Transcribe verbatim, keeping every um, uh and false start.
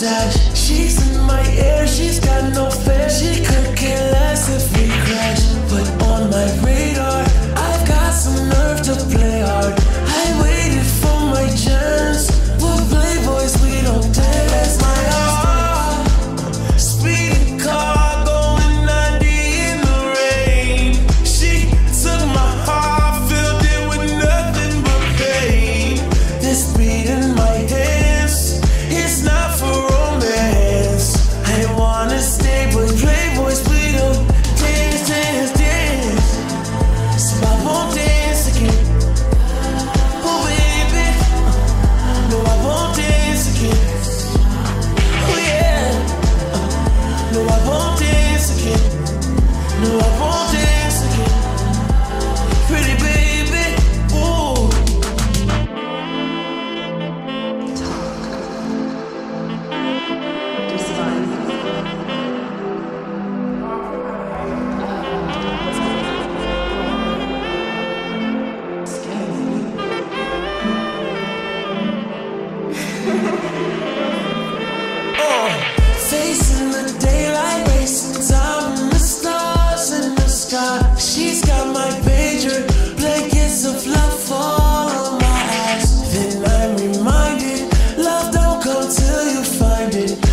attached. She's in my air, she's got no fear. She could care less if we crash. But on my radar, I've got some nerve to play hard. I waited for my chance. We're playboys, we don't dance. My heart, speeding car going ninety in the rain. She took my heart, filled it with nothing but pain. This beat in my hands, it's not for romance. I wanna stay, but playboys, we don't dance, dance, dance. So I won't dance again. Oh baby, no I won't dance again. Oh yeah, no I won't dance again. No I won't dance again. Pretty baby, ooh. Facing the daylight, racing time in the stars in the sky. She's got my pager, blankets of love fall on my eyes. Then I'm reminded, love don't come till you find it.